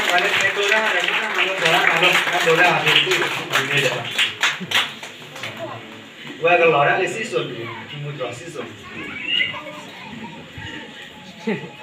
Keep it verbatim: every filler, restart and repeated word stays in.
Vale, esto era la cosa, no lo dola, no lo dola, a ver tú, primero. Voy a que lo hará, le hizo, y mucho así son.